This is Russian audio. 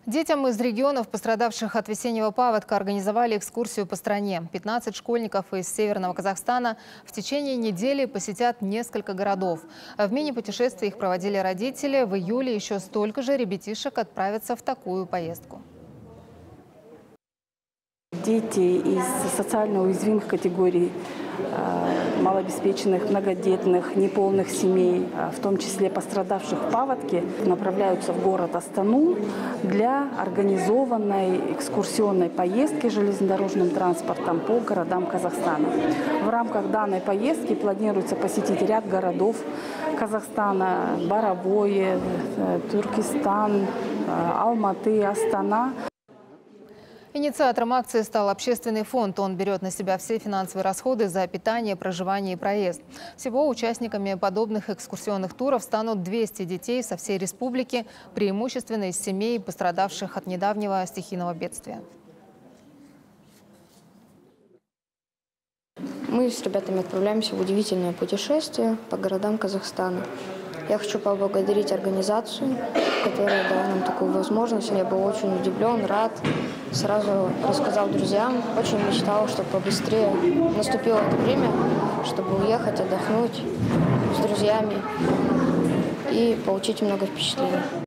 Детям из регионов, пострадавших от весеннего паводка, организовали экскурсию по стране. 15 школьников из Северного Казахстана в течение недели посетят несколько городов. В мини-путешествии их проводили родители. В июле еще столько же ребятишек отправятся в такую поездку. Дети из социально уязвимых категорий, малообеспеченных, многодетных, неполных семей, в том числе пострадавших в паводке, направляются в город Астану для организованной экскурсионной поездки железнодорожным транспортом по городам Казахстана. В рамках данной поездки планируется посетить ряд городов Казахстана: Боровое, Туркестан, Алматы, Астана. Инициатором акции стал общественный фонд. Он берет на себя все финансовые расходы за питание, проживание и проезд. Всего участниками подобных экскурсионных туров станут 200 детей со всей республики, преимущественно из семей, пострадавших от недавнего стихийного бедствия. Мы с ребятами отправляемся в удивительное путешествие по городам Казахстана. Я хочу поблагодарить организацию, которая дала нам такую возможность. Я был очень удивлен, рад. Сразу рассказал друзьям. Очень мечтал, чтобы побыстрее наступило это время, чтобы уехать, отдохнуть с друзьями и получить много впечатлений.